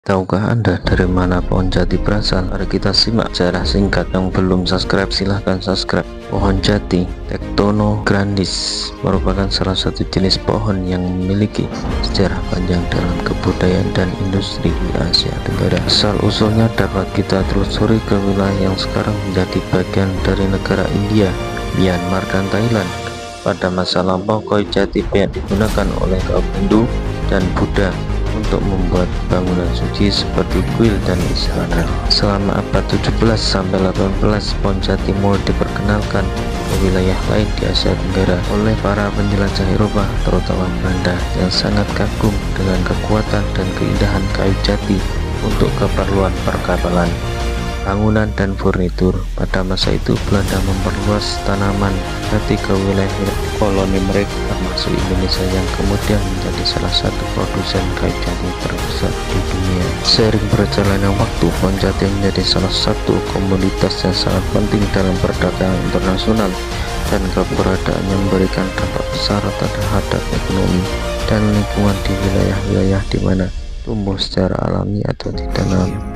Tahukah Anda dari mana pohon jati berasal? Mari kita simak sejarah singkat. Yang belum subscribe silahkan subscribe. Pohon jati Tectono grandis merupakan salah satu jenis pohon yang memiliki sejarah panjang dalam kebudayaan dan industri di Asia Tenggara. Asal usulnya dapat kita telusuri ke wilayah yang sekarang menjadi bagian dari negara India, Myanmar, dan Thailand. Pada masa lampau, kayu jati banyak digunakan oleh kaum Hindu dan Buddha untuk membuat bangunan suci seperti kuil dan istana. Selama abad 17 sampai 18, pohon jati mulai diperkenalkan ke wilayah lain di Asia Tenggara oleh para penjelajah Eropa, terutama Belanda, yang sangat kagum dengan kekuatan dan keindahan kayu jati untuk keperluan perkapalan, bangunan, dan furnitur. Pada masa itu, Belanda memperluas tanaman jati ke wilayah koloni mereka, termasuk Indonesia, yang kemudian menjadi salah satu produsen kayu jati terbesar di dunia. Seiring berjalannya waktu, pohon jati menjadi salah satu komoditas yang sangat penting dalam perdagangan internasional, dan keberadaannya memberikan dampak besar terhadap ekonomi dan lingkungan di wilayah-wilayah di mana tumbuh secara alami atau ditanam.